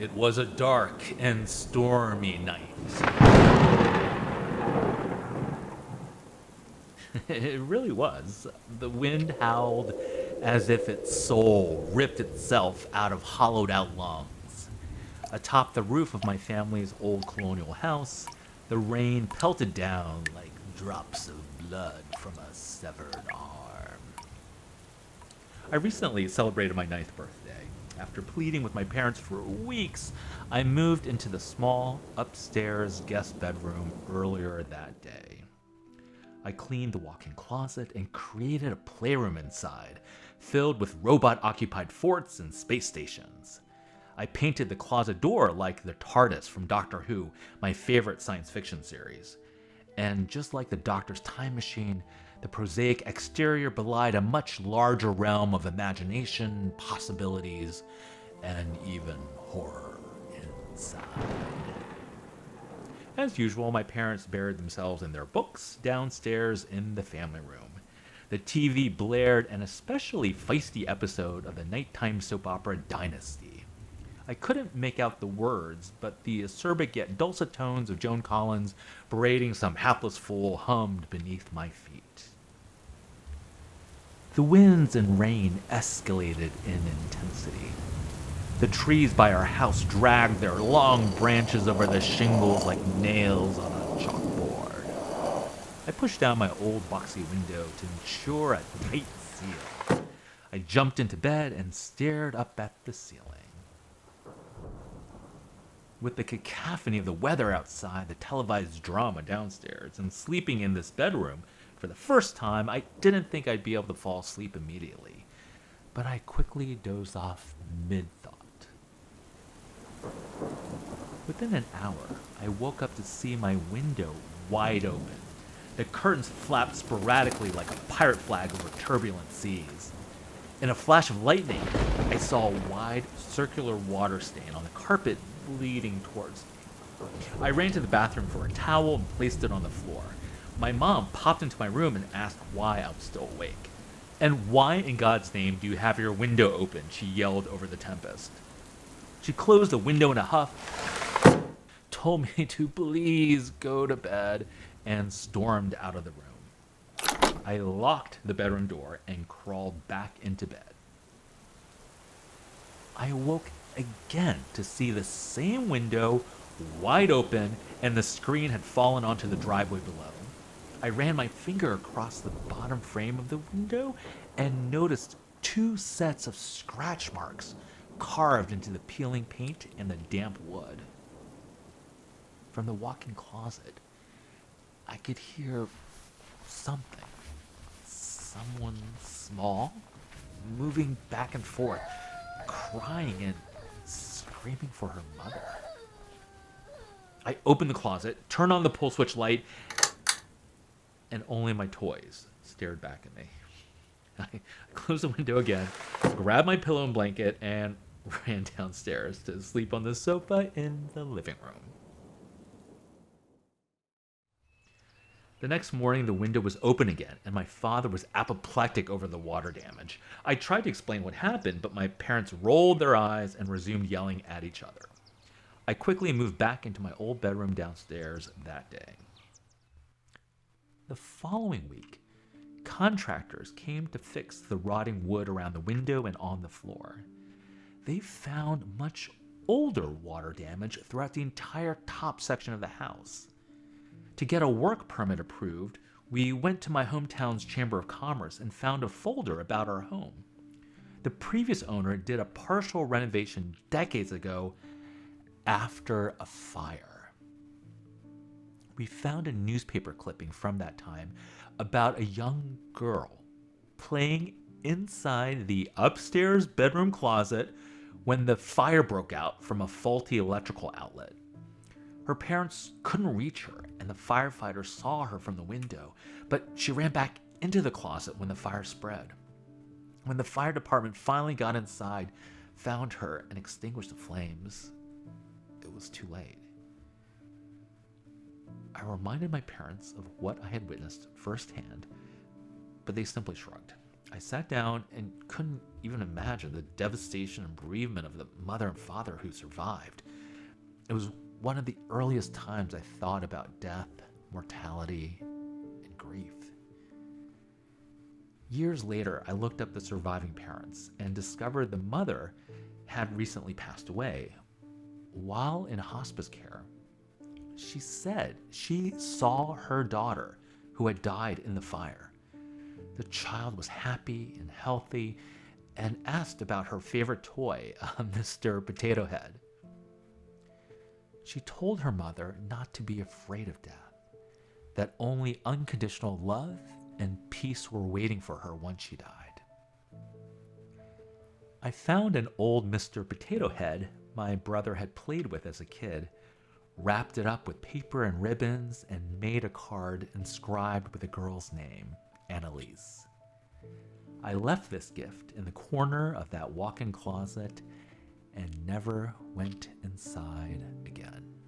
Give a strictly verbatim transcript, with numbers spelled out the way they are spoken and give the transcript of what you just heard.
It was a dark and stormy night. It really was. The wind howled as if its soul ripped itself out of hollowed out lungs. Atop the roof of my family's old colonial house, the rain pelted down like drops of blood from a severed arm. I recently celebrated my ninth birthday. After pleading with my parents for weeks, I moved into the small, upstairs guest bedroom earlier that day. I cleaned the walk-in closet and created a playroom inside, filled with robot-occupied forts and space stations. I painted the closet door like the TARDIS from Doctor Who, my favorite science fiction series. And just like the Doctor's time machine, the prosaic exterior belied a much larger realm of imagination, possibilities, and even horror inside. As usual, my parents buried themselves in their books downstairs in the family room. The T V blared an especially feisty episode of the nighttime soap opera Dynasty. I couldn't make out the words, but the acerbic yet dulcet tones of Joan Collins berating some hapless fool hummed beneath my feet. The winds and rain escalated in intensity. The trees by our house dragged their long branches over the shingles like nails on a chalkboard. I pushed down my old boxy window to ensure a tight seal. I jumped into bed and stared up at the ceiling. With the cacophony of the weather outside, the televised drama downstairs, and sleeping in this bedroom for the first time, I didn't think I'd be able to fall asleep immediately. But I quickly dozed off mid-thought. Within an hour, I woke up to see my window wide open. The curtains flapped sporadically like a pirate flag over turbulent seas. In a flash of lightning, I saw a wide, circular water stain on the carpet bleeding towards me. I ran to the bathroom for a towel and placed it on the floor. My mom popped into my room and asked why I was still awake. "And why in God's name do you have your window open?" she yelled over the tempest. She closed the window in a huff, told me to please go to bed, and stormed out of the room. I locked the bedroom door and crawled back into bed. I awoke again to see the same window wide open, and the screen had fallen onto the driveway below. I ran my finger across the bottom frame of the window and noticed two sets of scratch marks carved into the peeling paint and the damp wood. From the walk-in closet, I could hear something. Someone small, moving back and forth, crying and screaming for her mother. I opened the closet, turned on the pull switch light, and only my toys stared back at me. I closed the window again, grabbed my pillow and blanket, and ran downstairs to sleep on the sofa in the living room. The next morning, the window was open again, and my father was apoplectic over the water damage. I tried to explain what happened, but my parents rolled their eyes and resumed yelling at each other. I quickly moved back into my old bedroom downstairs that day. The following week, contractors came to fix the rotting wood around the window and on the floor. They found much older water damage throughout the entire top section of the house. To get a work permit approved, we went to my hometown's Chamber of Commerce and found a folder about our home. The previous owner did a partial renovation decades ago after a fire. We found a newspaper clipping from that time about a young girl playing inside the upstairs bedroom closet when the fire broke out from a faulty electrical outlet. Her parents couldn't reach her, and the firefighters saw her from the window, but she ran back into the closet when the fire spread. When the fire department finally got inside, found her, and extinguished the flames, it was too late. I reminded my parents of what I had witnessed firsthand, but they simply shrugged. I sat down and couldn't even imagine the devastation and bereavement of the mother and father who survived. It was one of the earliest times I thought about death, mortality, and grief. Years later, I looked up the surviving parents and discovered the mother had recently passed away. While in hospice care, she said she saw her daughter who had died in the fire. The child was happy and healthy and asked about her favorite toy, uh, Mister Potato Head. She told her mother not to be afraid of death, that only unconditional love and peace were waiting for her once she died. I found an old Mister Potato Head my brother had played with as a kid, wrapped it up with paper and ribbons, and made a card inscribed with a girl's name, Annalise. I left this gift in the corner of that walk-in closet and never went inside again.